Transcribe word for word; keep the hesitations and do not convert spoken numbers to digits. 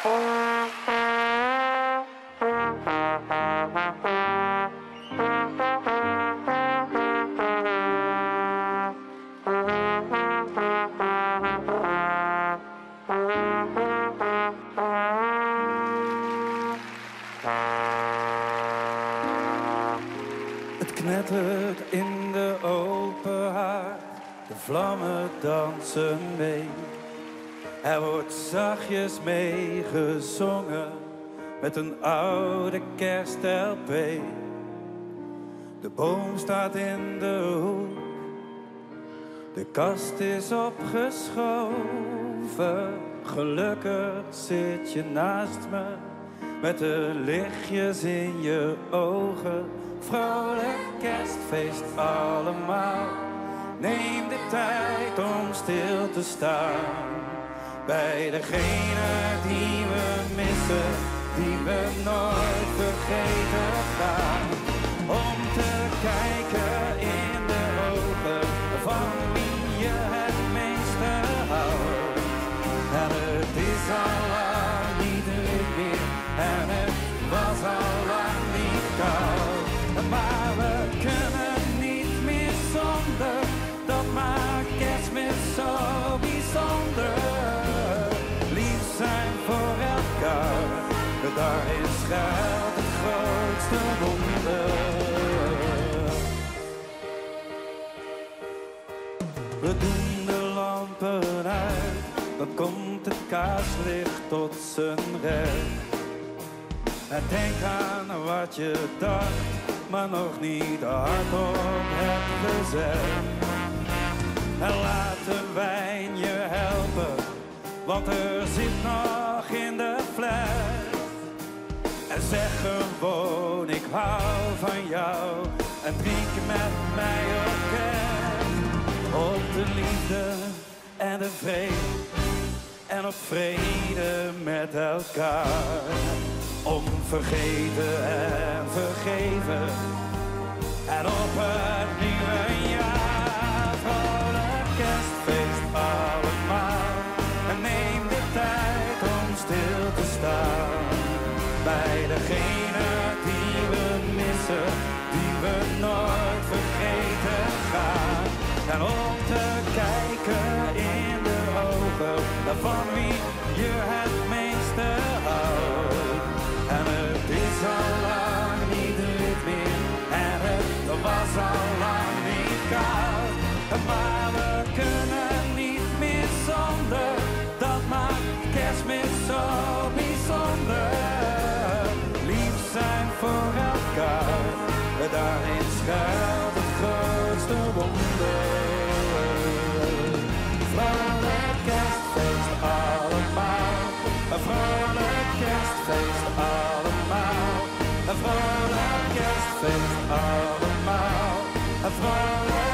Het knettert in de open haard, de vlammen dansen mee. Er wordt zachtjes meegezongen met een oude kerst-L P. De boom staat in de hoek, de kast is opgeschoven. Gelukkig zit je naast me, met de lichtjes in je ogen. Vrolijk kerstfeest allemaal, neem de tijd om stil te staan. Bij degene die we missen, die we nooit vergeten gaan. Om te kijken in de ogen van wie je het meeste houdt. En het is al lang niet druk meer, en het was al lang niet koud. Maar we kunnen niet meer zonder, dat maakt kerstmis zo bijzonder. Lief zijn voor elkaar, daarin schuilt het grootste wonder. We doen de lampen uit, dan komt het kaarslicht tot zijn recht. En denk aan wat je dacht, maar nog niet hardop hebt gezegd. En laat de wijn je helpen, want er zit nog in de fles. En zeg gewoon ik hou van jou, en drink met mij op kerst. Op de liefde en de vrede, en op vrede met elkaar. Om vergeten en vergeven, en op het nieuwe jaar. Vrolijk kerstfeest allemaal, en neem de tijd om stil te staan. Bij degene die we missen, die we nooit vergeten gaan. En om te kijken in de ogen van wie je het meeste houdt. En het is al lang niet druk meer, en het was al lang niet koud. Maar we kunnen niet meer zonder, dat maakt kerstmis zo bijzonder. Lief zijn voor elkaar, daarin schuilt het grootste wonder. Vrolijk kerstfeest allemaal, een vrolijk kerstfeest allemaal, een vrolijk kerstfeest allemaal, een vrolijk